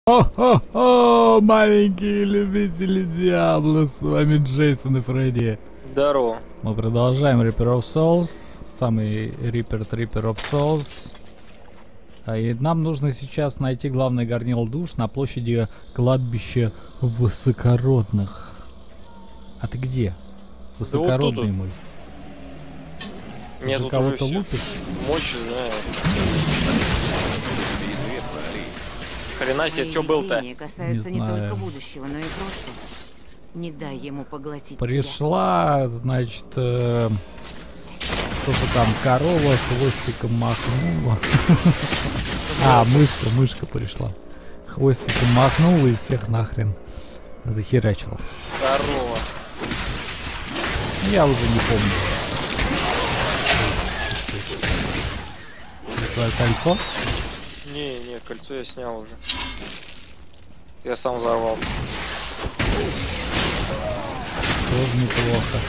О-хо-хо, маленькие любители Диабло, с вами Джейсон и Фредди. Здорово. Мы продолжаем Reaper of Souls, самый Reaper of Souls. И нам нужно сейчас найти главный горнил душ на площади кладбища высокородных. А ты где? Высокородный мой. Нет, ты кого-то лупишь? Мощь, знаю. Хрена себе, что был-то? Касаются не только будущего, но и прошлого. Не дай ему поглотить Пришла, тебя. Значит, кто-то там корова хвостиком махнула. А, мышка пришла. Хвостиком махнула и всех нахрен захерачила. Корова. Я уже не помню. Твое кольцо? Не, кольцо я снял уже. Я сам взорвался. Тоже неплохо.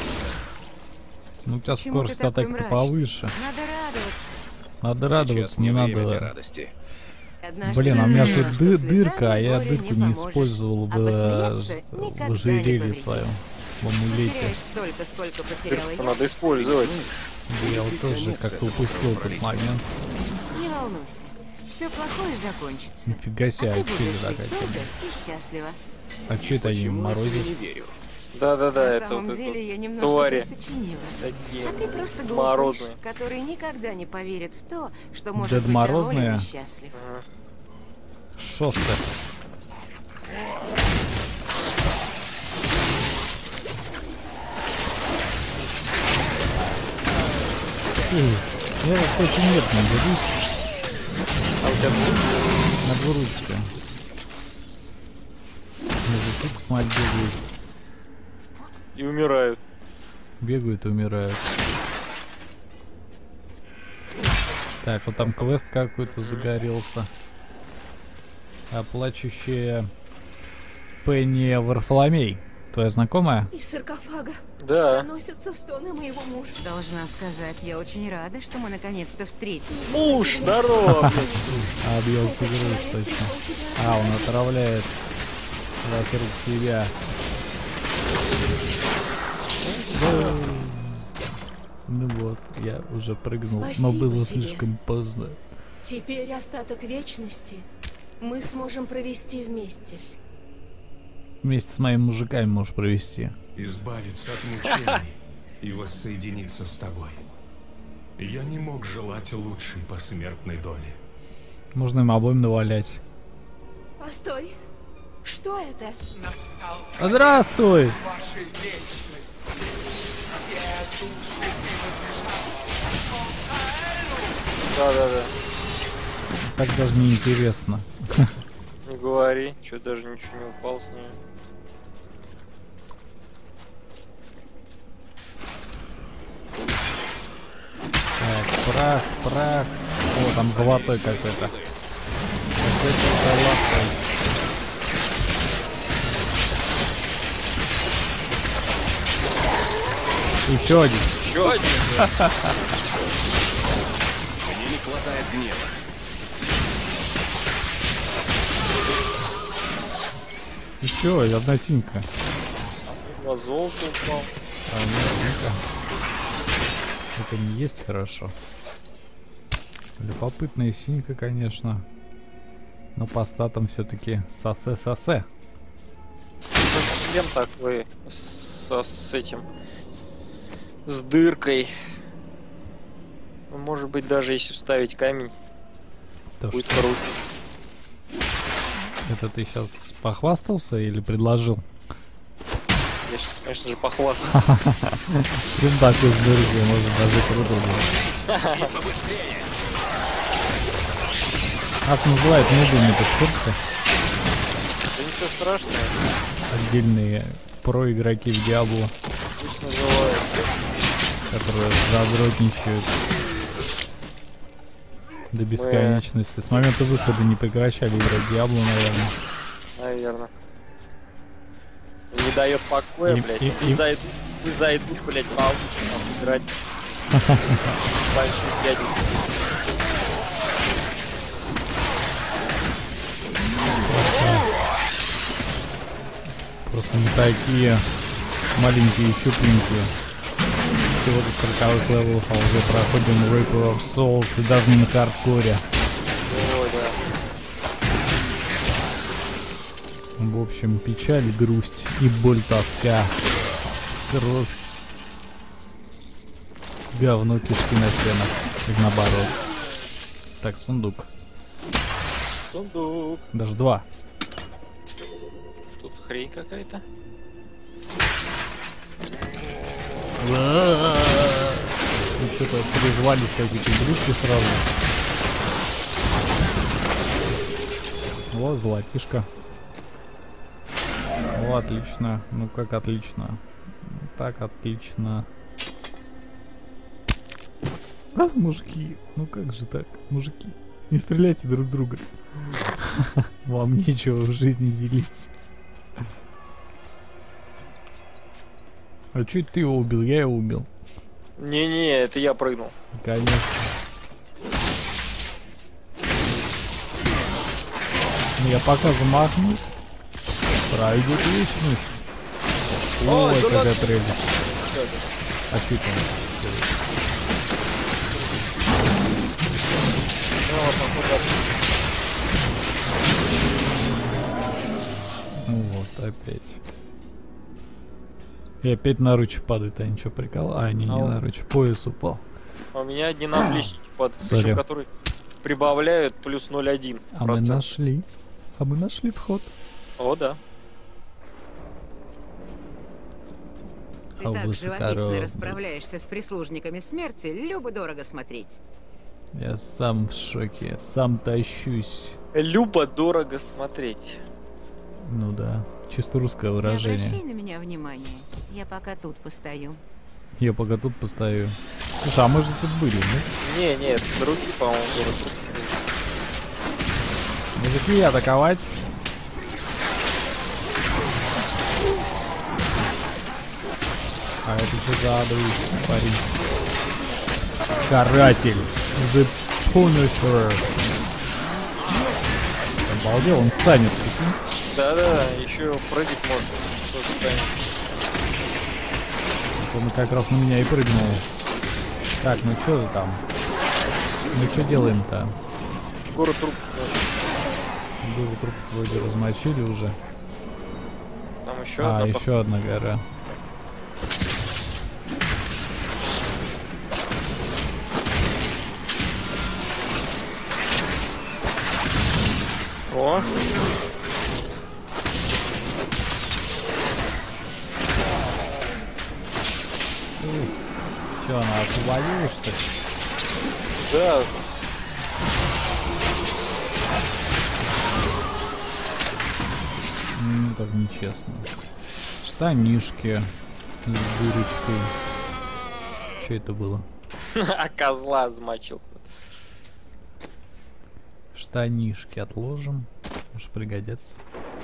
Ну у тебя скорость атаки повыше. Надо радоваться, не надо. Блин, а у меня же дырка, а я дырку не использовал в ожерелье своем, в амулете. Дырку надо использовать. Я вот тоже как-то упустил этот момент. Не волнуйся, все плохое закончится. Нифига себе, а что это такая? А что это они морозят? Да, это вот это твари. Такие морозные. Которые никогда не поверят в то, что может Дед быть Морозные? счастлив. Шоссе. Я очень медленно берусь. А у тебя на двуручке. Мужики как мать бегают. И умирают. Бегают и умирают. Так, вот там квест какой-то загорелся. А плачущая Пенни Варфоломей. Твоя знакомая? Из саркофага. Да. Доносятся стоны моего мужа. Должна сказать, я очень рада, что мы наконец-то встретились. Муж, здорово! Объелся грудь, точно. А, он отравляет вокруг себя. Ну вот, я уже прыгнул, но было слишком поздно. Теперь остаток вечности мы сможем провести вместе. Вместе с моими мужиками можешь провести. Избавиться от мучений и воссоединиться с тобой. Я не мог желать лучшей посмертной доли. Можно им обоим навалять. Постой. Что это? Здравствуй! Да. Так даже не интересно. Не говори, что даже ничего не упал с ней. Так, прах. О, там золотой какой-то. Какой-то золотой. Еще один. Еще один? Мне не хватает гнева. Еще одна синька. На золото упал. А у меня синька. Это не есть хорошо. Любопытная синька, конечно. Но по статам все-таки сосе. Шлем такой с этим. С дыркой. Может быть, даже если вставить камень, То будет что? круто. Это ты сейчас похвастался или предложил? Я сейчас, конечно же, похвастаюсь. Рюкзак из дырки, может даже круто было. Нас называют нубами, ты в курсе? Да ничего страшного. Отдельные про-игроки в Диабло, Пусть называют. которые задротничают до бесконечности. С момента выхода не прекращали играть в Диабло, наверное. Наверное. Не дает покоя, блядь. Вы зайдут, блядь, научат нас играть. Большие дяденьки. Просто не такие маленькие щупленькие. Всего до 40 левелов, а уже проходим Reaper of Souls и даже не на хардкоре. Ой, да. В общем, печаль, грусть и боль, тоска. Кровь. Говно, кишки на стенах. И наоборот. Так, сундук. Сундук. Даже 2. Тут хрень какая-то. Ну, что-то призвались какие-то игрушки сразу. О, золотишко. О, отлично. Ну как отлично. Так отлично. А, мужики. Ну как же так, мужики? Не стреляйте друг в друга. Вам нечего в жизни делить. А чё ты его убил? Я его убил. Не-не, это я прыгнул. Конечно. Я пока замахнусь, пройдет вечность. Ой, да какая ладно. прелесть. А что там? Ну вот, опять. И опять наручи падают, а ничего прикола. А, не наручи, пояс упал. А у меня одни наплечники падают, Сорян. причем которые прибавляют плюс 0,1%. А мы нашли. А мы нашли вход. О, да. Ты А так высокородный. живописно расправляешься с прислужниками смерти, любо-дорого смотреть. Я сам в шоке, сам тащусь. Любо-дорого смотреть. Ну да, чисто русское Не выражение. обращай на меня внимания, я пока тут постою. Я пока тут постою. Слушай, а мы же тут были, нет? Не, это другие, по-моему, город. Мужики, атаковать. А это что за адовый парень? Каратель. The Punisher. Обалдел, он станет. Да-да, еще прыгать можно. Тоже станет. Он как раз на меня и прыгнул. Так, ну что там? Мы что делаем-то? Город труп. Гору трупов вроде размочили уже. Там еще А, одна. еще одна гора. О, Че, она освободилась, что ли? да. Ну, так нечестно. Штанишки с дырочкой. Что это было? А козла замочил. Штанишки отложим. Может пригодятся.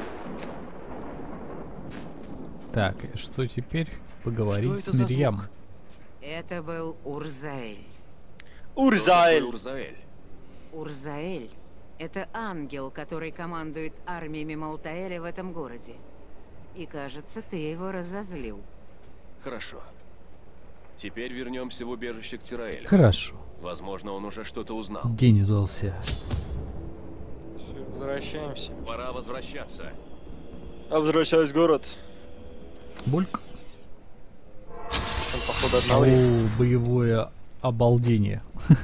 Так, и что теперь? Поговорить с Мирьям. Это был Урзаэль. Урзаэль. Урзаэль — это ангел, который командует армиями Малтаэля в этом городе. И кажется, ты его разозлил. Хорошо. Теперь вернемся в убежище к Тираэлю. Хорошо. Возможно, он уже что-то узнал. День удался. Всё, возвращаемся. Пора возвращаться. А возвращаюсь в город. Бульк. Там, походу, одновременно. О, боевое обалдение.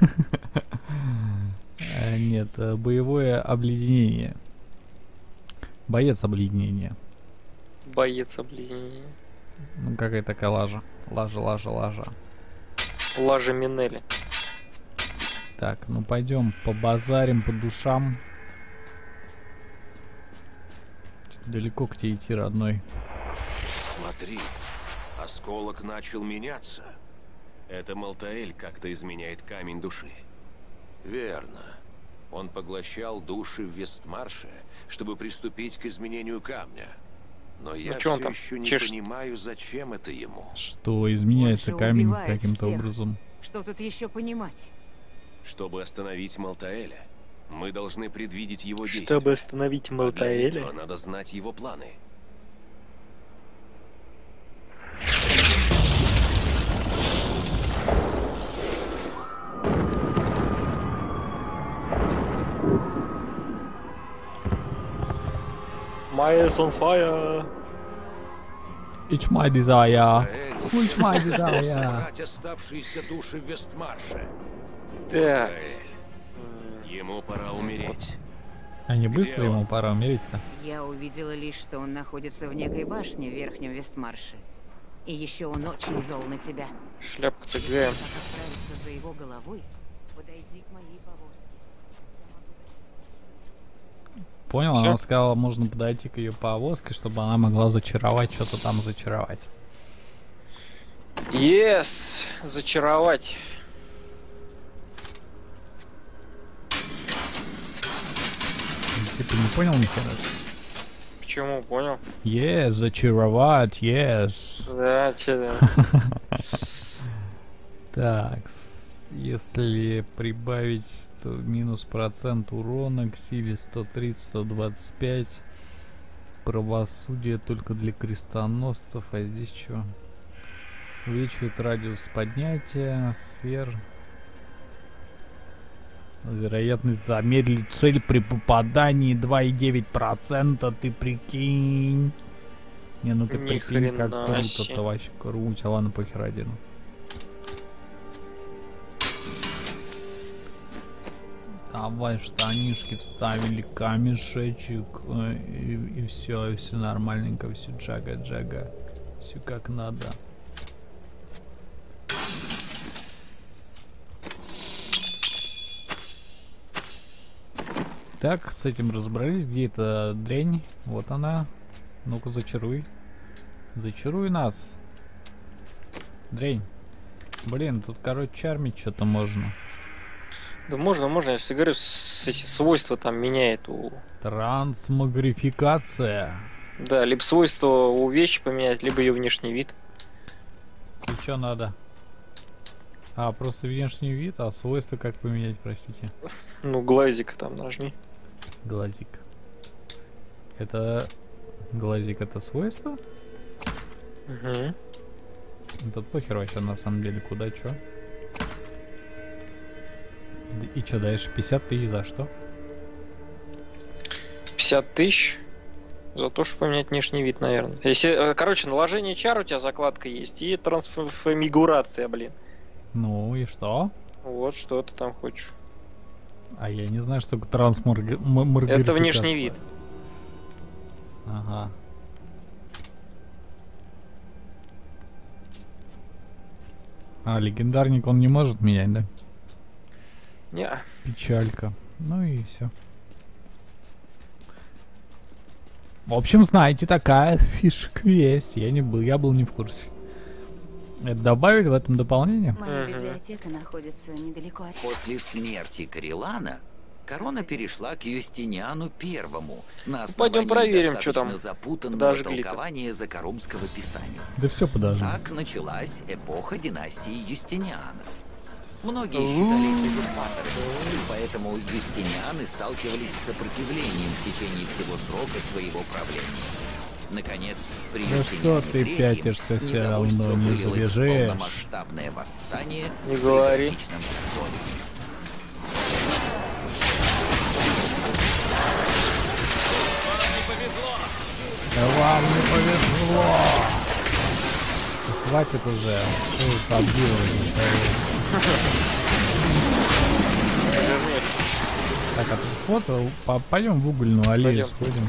Нет, боевое обледенение. Боец обледенения. Боец обледенения. Ну, какая такая лажа. Лажа. Лажа Минелли. Так, ну пойдем побазарим по душам. Далеко к тебе идти, родной. Смотри, осколок начал меняться. Это Малтаэль как-то изменяет камень души. Верно. Он поглощал души в Вестмарше, чтобы приступить к изменению камня. Но я чё он все там еще не чешет? понимаю, зачем это ему. Что изменяется Он же камень убивает каким-то всех. образом. Что тут еще понимать? Чтобы остановить Малтаэля, мы должны предвидеть его действия. Чтобы остановить А для Малтаэля. этого надо знать его планы. My is on fire. It's my desire. It's my desire. Собрать оставшиеся души в Вестмарше. Так. Ему пора умереть. А не быстро ему пора умереть-то? Я увидела лишь, что он находится в некой башне в Верхнем Вестмарше. И еще он очень зол на тебя. Шляпка-то где? Как отправиться за его головой, подойди к моей повозке. Понял? Всё? Она сказала, можно подойти к ее повозке, чтобы она могла зачаровать, что-то там зачаровать. Yes, зачаровать. Ты не понял нихера? Почему? Понял? Yes, зачаровать, yes. Да, че да. Так, если прибавить, то минус процент урона к силе 130-125. Правосудие только для крестоносцев. А здесь что? Увеличивает радиус поднятия сфер. Вероятность замедлить цель при попадании 2,9%. Ты прикинь. Не, ну ты Ни прикинь, как хрена круто. себе. Это вообще круто. Ладно, похер один. Давай штанишки вставили, камешечек. И все нормальненько. Все джага-джага. Все как надо. Так, с этим разобрались. Где эта дрянь? Вот она. Ну-ка, зачаруй. Зачаруй нас. Дрянь. Блин, тут, короче, чармить что-то можно. Да можно, если говорю, эти свойства там меняет у... Трансмогрификация. Да, либо свойства у вещи поменять, либо ее внешний вид. И что надо? А, просто внешний вид, а свойства как поменять, простите? Ну, глазик там нажми. Глазик. Это... Глазик это свойство? Угу. Тут похер вообще на самом деле, куда, чё? И чё дальше? 50 тысяч за что? 50 тысяч за то, чтобы поменять внешний вид, наверное. Если, короче, наложение чар у тебя закладка есть и трансформигурация, блин. Ну и что? Вот что ты там хочешь. А я не знаю, что такое трансмогрификация. Это внешний вид. Ага. А, легендарник он не может менять, да? Не. Печалька. Ну и все. В общем, знаете, такая фишка есть. Я был не в курсе. Это добавили в этом дополнение? Моя библиотека находится недалеко от... После смерти Карелана корона перешла к Юстиниану Первому на основании Пойдем проверим, что там достаточно запутанного подожгли-то. толкования Закарумского писания. Да все, подожди. Так началась эпоха династии Юстинианов. Многие считали их узурпаторами, и поэтому юстинианы сталкивались с сопротивлением в течение всего срока своего правления. Наконец, при Ну что ты пятишься, все равно не забежишь. полномасштабное восстание Не при говори. Годовичном контроле. Да вам не повезло. Хватит уже. Что вы собьёте? Так, а тут фото. Пойдем в угольную аллею Пойдем. сходим.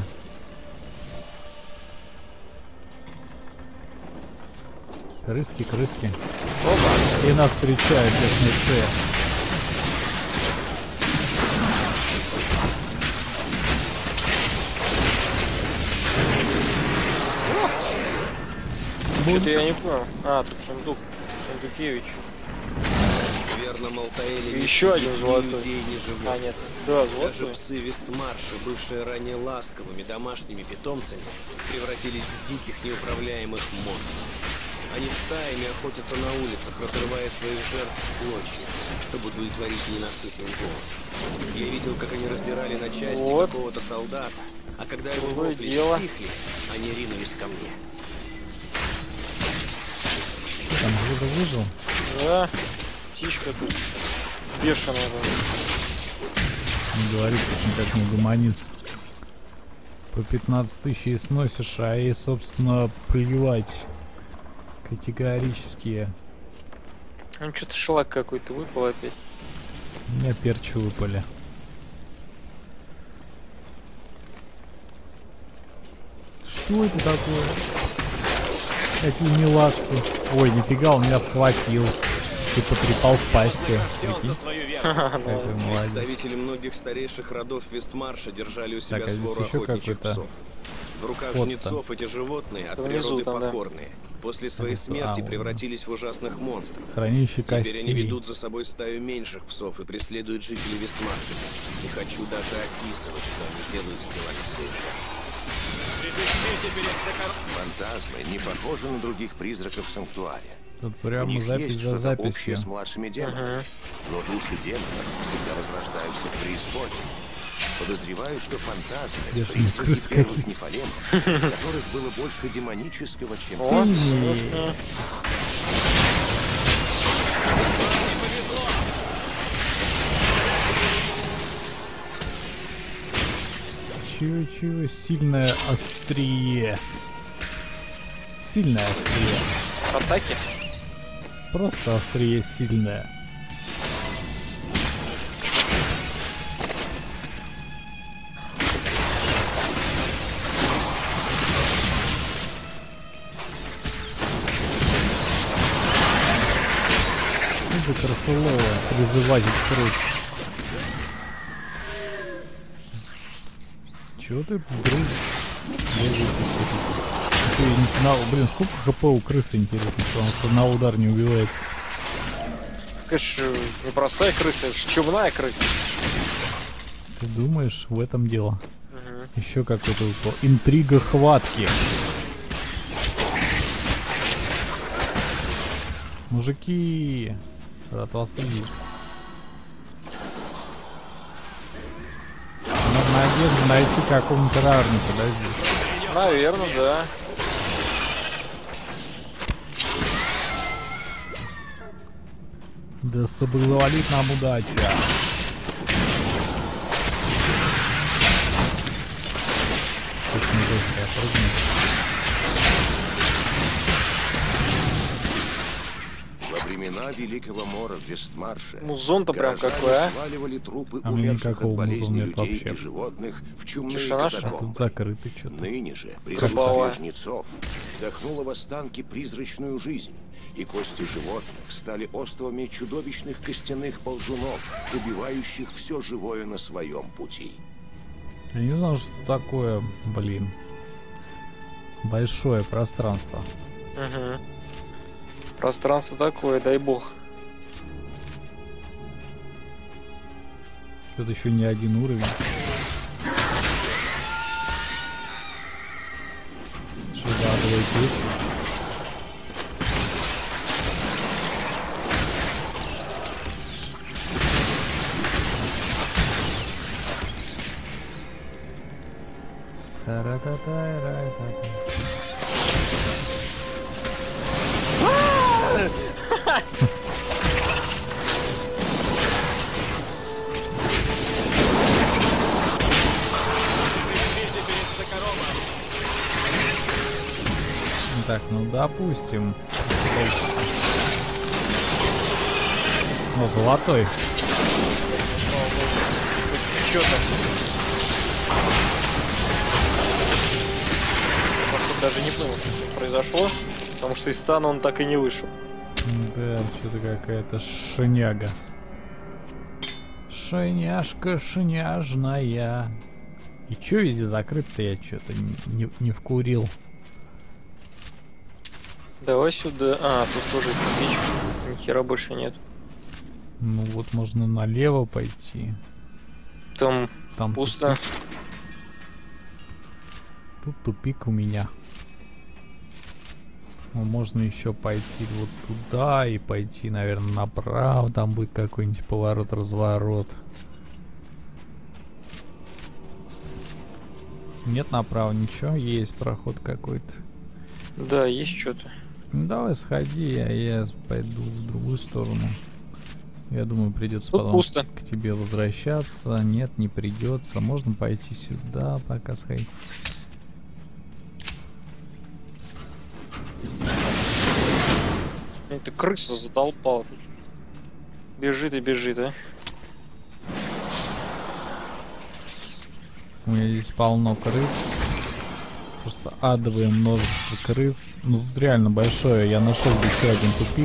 Крыски. Опа. И нас встречают лесницы. Что-то я не понял. А, тут сундук. Сундукевич. Верно, Малтаэле Еще один золотой. людей не живут. А, нет. Да, Даже золотой. псы Вестмарша, бывшие ранее ласковыми домашними питомцами, превратились в диких неуправляемых монстров. Они стаями охотятся на улицах, разрывая своих жертв в клочья, чтобы удовлетворить ненасытный голод. Я видел, как они раздирали на части Вот. какого-то солдата, а когда его Другое вопли дело. стихли, они ринулись ко мне. Там кто-то выжил. Да. Птичка тут бешеная. Не говорит, очень как не гуманист. По 15 тысяч и сносишь, а ей, собственно, плевать. Категорически. Ну, что-то шлак какой-то выпал опять. У меня перчи выпали. Что это такое? Какие милашки. Ой, нифига, он меня схватил. Ты потрепал в пасти. Представители многих старейших родов Вестмарша держали у себя свору охотничьих псов. В руках жнецов эти животные от природы покорные. После своей смерти превратились в ужасных монстров. Хранище костей. Теперь они ведут за собой стаю меньших псов и преследуют жителей Вестмарша. Не хочу даже описывать, что они делают с телами своих. Фантазмы не похожи на других призраков в санктуаре. Тут прямо запись за записью. С младшими демонами, но души демонов всегда возрождаются в преисподней. Подозреваю, что фантазмы призраки нефалемов, которых было больше демонического, чем Чего? Сильное острие. Сильное острие. Атаки? Просто острие сильное. Это красолово призывать к крыше. Чего ты брызг? Ты не знал, блин, сколько хп у крысы, интересно, что он с одного удара не убивается. Конечно, не простая крыса, это чумная крыса. Ты думаешь, в этом дело? Еще какой-то укол. Интрига хватки. Мужики, рад вас видеть. Надежда найти какого-нибудь рарника, да, здесь? Наверное, да. Да соблаговолит нам удача. Во времена Великого Мора в Вестмарше музон-то прям какой, а? сваливали трупы А умерших от болезней людей вообще. и животных в чумные Тишина, катакомбы. Тут закрыто что-то. Ныне же присутствие жнецов вдохнуло в останки призрачную жизнь, и кости животных стали островами чудовищных костяных ползунов, убивающих все живое на своем пути. Я не знаю, что такое, блин. Большое пространство. Угу. Пространство такое, дай бог. Тут еще не один уровень. Что за адовый путь? Так, ну допустим. О, золотой. Чё там? Даже не понял, что произошло, потому что из стана он так и не вышел. Да, что-то какая-то шняга. Шняшка шняжная. И чё везде закрыто-то, я что-то не вкурил. Давай сюда. А, тут тоже печь. Ни хера больше нет. Ну вот можно налево пойти. Там пусто. Тупик. Тут тупик у меня. Ну, можно еще пойти вот туда и пойти, наверное, направо. Там будет какой-нибудь поворот-разворот. Нет направо ничего, есть проход какой-то. Да, есть что-то. Ну давай сходи, а я пойду в другую сторону. Я думаю, придется тут потом пусто. к тебе возвращаться. Нет, не придется. Можно пойти сюда, пока сходить. Эта крыса задолбала. Бежит и бежит, а? У меня здесь полно крыс. Просто адовое множество крыс. Ну, тут реально большое. Я нашел еще один тупик.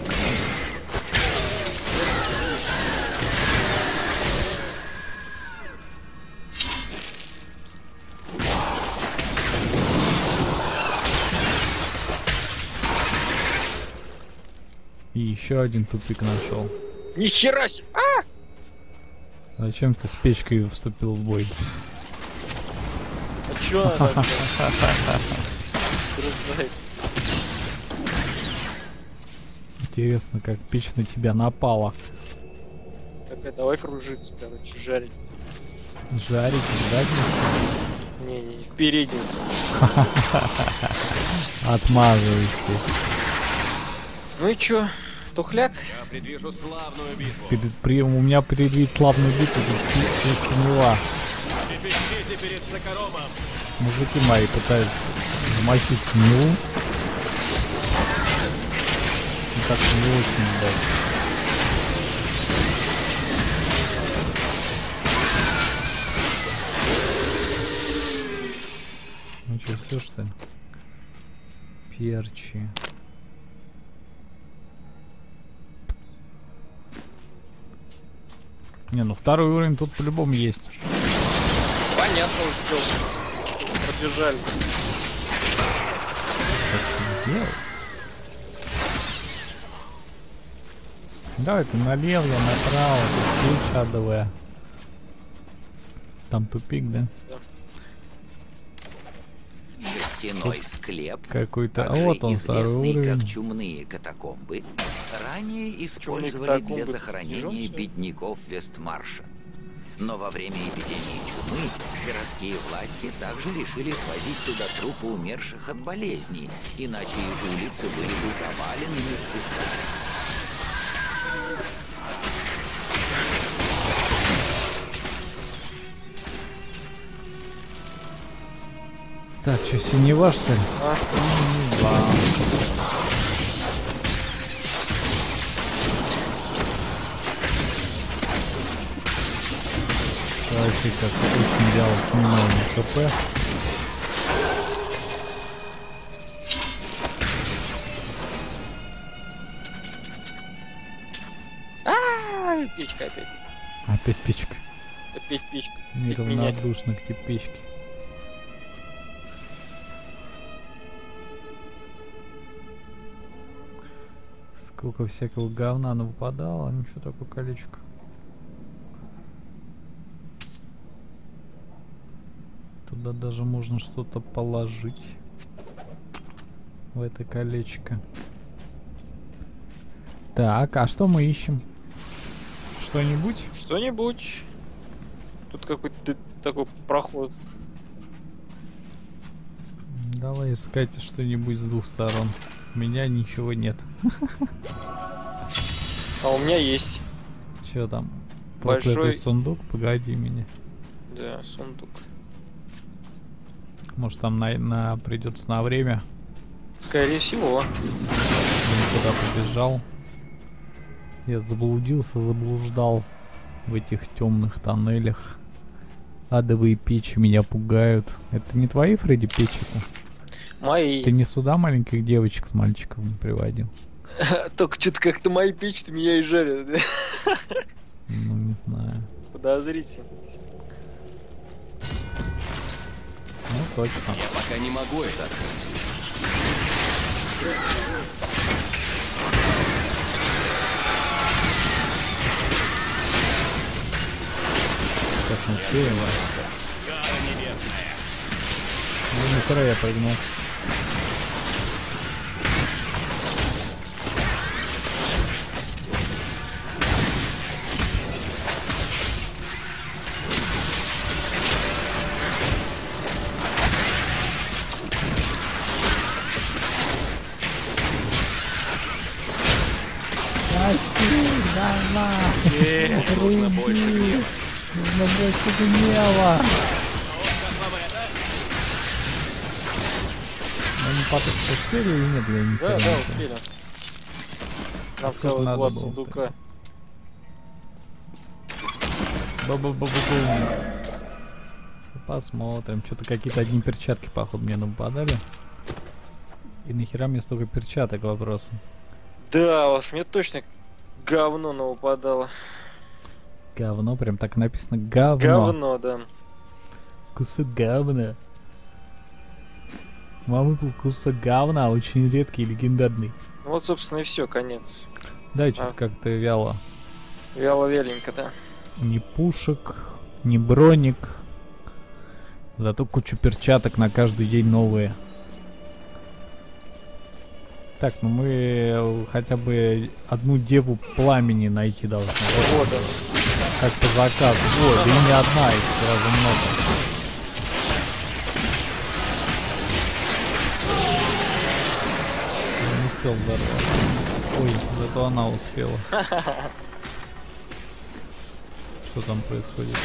И еще один тупик нашел. Нихера себе! Зачем ты с печкой вступил в бой? А чё она так? Красавица. Интересно, как печь на тебя напала. Такая, давай кружиться, короче, жарить. Жарить в задницу? Не, в передницу. Отмазывайся. Ну и чё? Тухляк? Я предвижу славную битву. У меня предвид славную битву, тут синева. Трепещите перед Сокоромом. Мужики мои пытаются замочить синеву. Ну так не очень, да. Ну что, все что ли? Перчи. Не, ну второй уровень тут по-любому есть. Понятно, успел. Пробежали. Давай ты налево, я направо, тут ключ адовая. Там тупик, да? Жестяной склеп, какой-то, а вот он, второй уровень. как чумные катакомбы, ранее использовали для захоронения бедняков Вестмарша. Но во время эпидемии чумы городские власти также решили свозить туда трупы умерших от болезней, иначе их улицы были бы завалены мертвецами. Так, что, синева, что ли? Синева. Вообще как очень вяло с минимальным ХП. Печка опять. Опять печка. Опять печка. Неравнодушно к тебе печке. Сколько всякого говна выпадало, ничего, такое колечко. Туда даже можно что-то положить. В это колечко. Так, а что мы ищем? Что-нибудь? Что-нибудь. Тут какой-то такой проход. Давай искать что-нибудь с двух сторон. У меня ничего нет. А у меня есть. Че там? Проклятый сундук? Погоди меня. Да, сундук. Может там придется на время? Скорее всего. Я куда побежал. Я заблуждал в этих темных тоннелях. Адовые печи меня пугают. Это не твои, Фредди, печи-то? Мои. Ты не сюда маленьких девочек с мальчиком приводил? Только что-то как-то мои печи-то меня и жарят. Ну, не знаю. Подозрительно. Ну, точно. Я пока не могу это открыть. Сейчас мы успеем. Ну, нахера я прыгнул. Нужно больше гнева. Нужно больше гнева. Они потом успели или нет? Я не Да, понимаю. успели. Нам целых 2 сундука. Ба-ба-ба-ба-бум. Посмотрим. Что-то какие-то одни перчатки, походу, мне нападали. И нахера мне столько перчаток, вопрос. Да, уж мне точно говно нападало. Говно, прям так написано. Говно. Говно, да. Кусок говна. Вам выпал кусок говна, очень редкий и легендарный. Ну вот, собственно, и все, конец. Да, что-то как-то вяло. Вяло-веленько, да. Ни пушек, ни броник. Зато кучу перчаток на каждый день новые. Так, ну мы хотя бы одну деву пламени найти должны. Вот он. Как по заказу. Ой, да и не одна, их сразу много. Я не успел взорваться. Ой, зато она успела. Что там происходит?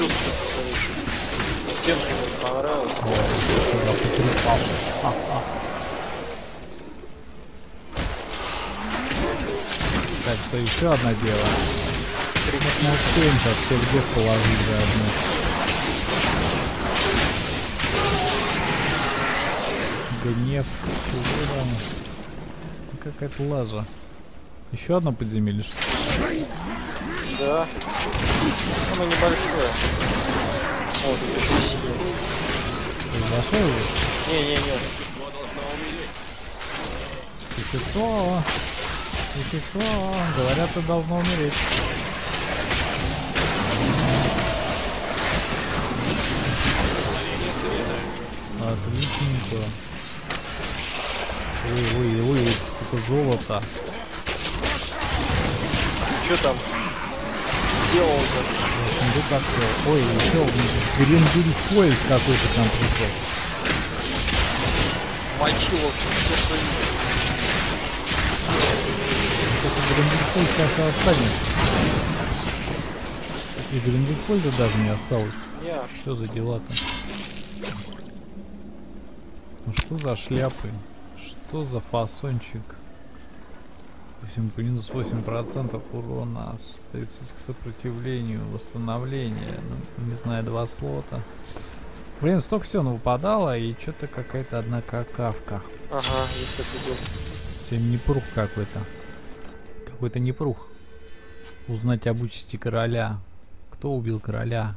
Стенка мне понравилась. Так, что еще одна дева? Мы успеем сейчас всех дев положить заодно. Гнев, чего там? Какая-то лажа. Еще одно подземелье, что ли? Да. Оно небольшое. О, тут еще сидит. Ты зашел уже? Не-не-не. Существо. Существо. Говорят, ты должно умереть. Отличненько. Ой, сколько золота. Что там? Сделал-то? Ой, еще Гриндельфольд какой-то там пришел. Мочилов. Гриндельфольд сейчас и останется. И Гриндельфольда даже не осталось. Что за дела-то? Ну что за шляпы? Что за фасончик? Минус 8% урона, 30 к сопротивлению, восстановление, ну, не знаю, 2 слота. Блин, столько все выпадало, и что-то какая-то одна какавка. Ага, есть такой был. Сегодня непрух какой-то. Какой-то непрух. Узнать об участи короля. Кто убил короля?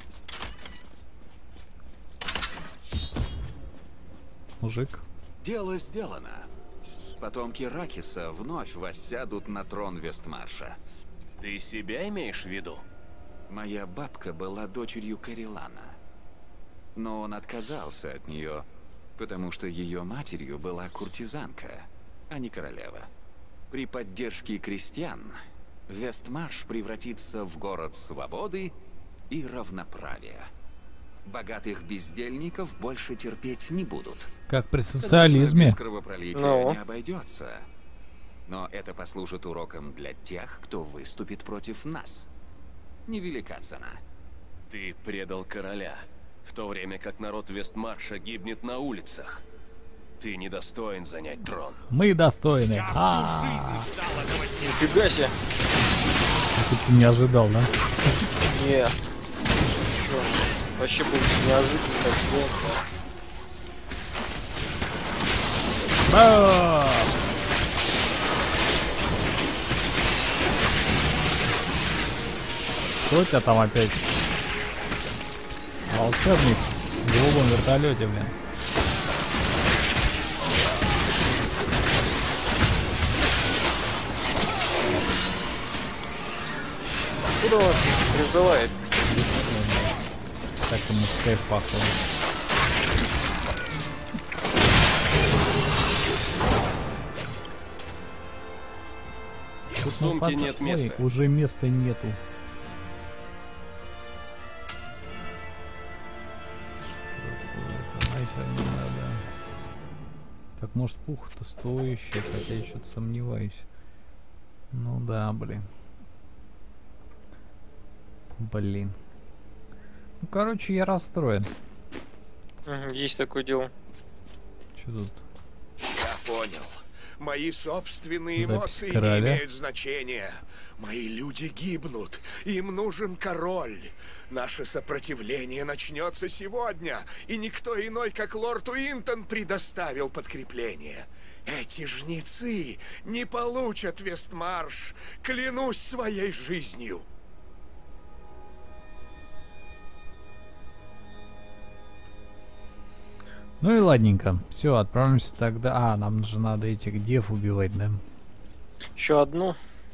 Мужик. Дело сделано. Потомки Ракиса вновь воссядут на трон Вестмарша. Ты себя имеешь в виду? Моя бабка была дочерью Карелана. Но он отказался от нее, потому что ее матерью была куртизанка, а не королева. При поддержке крестьян Вестмарш превратится в город свободы и равноправия. Богатых бездельников больше терпеть не будут. Как при социализме. Без кровопролития не обойдется. Но это послужит уроком для тех, кто выступит против нас. Невелика цена. Ты предал короля, в то время как народ Вестмарша гибнет на улицах. Ты недостоин занять трон. Мы достойны. Нифига себе. Ты не ожидал, да? Не. Вообще будет неожиданно, так что у тебя там опять? Волшебник в голубом вертолете, блин. Куда он призывает? Так ему скайп пахло. В сумке нет места. Ой, уже места нету. Что нахер не надо. Так может пуха-то стоящая, хотя я что-то сомневаюсь. Ну да, блин. Блин. Ну, короче, я расстроен. Есть такое дело. Что тут? Я понял. Мои собственные эмоции не имеют значения. Мои люди гибнут. Им нужен король. Наше сопротивление начнется сегодня, и никто иной, как лорд Уинтон, предоставил подкрепление. Эти жнецы не получат Вестмарш. Клянусь своей жизнью. Ну и ладненько. Все, отправимся тогда. А, нам же надо этих дев убивать, да? Еще одну?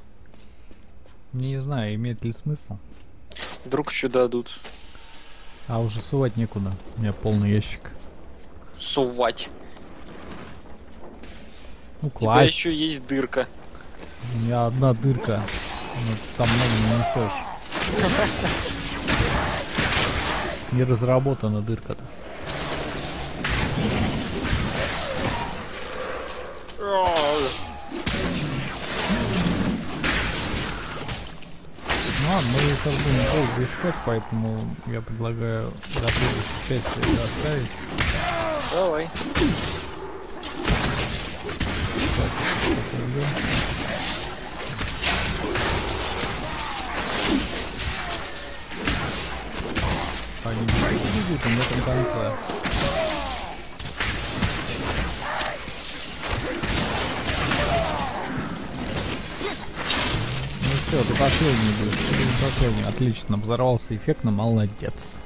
Не знаю, имеет ли смысл. Вдруг еще дадут. А уже сувать некуда. У меня полный ящик. Сувать. Ну, класть. У тебя еще есть дырка. У меня одна дырка. Ну, там много не несешь. Не разработана дырка-то. Ну ладно, мы сейчас будем долго искать, поэтому я предлагаю до следующей части это оставить. Давай. Они не там в этом конце. Ну все, ты последний будешь. Последний. Отлично, взорвался эффектно, молодец.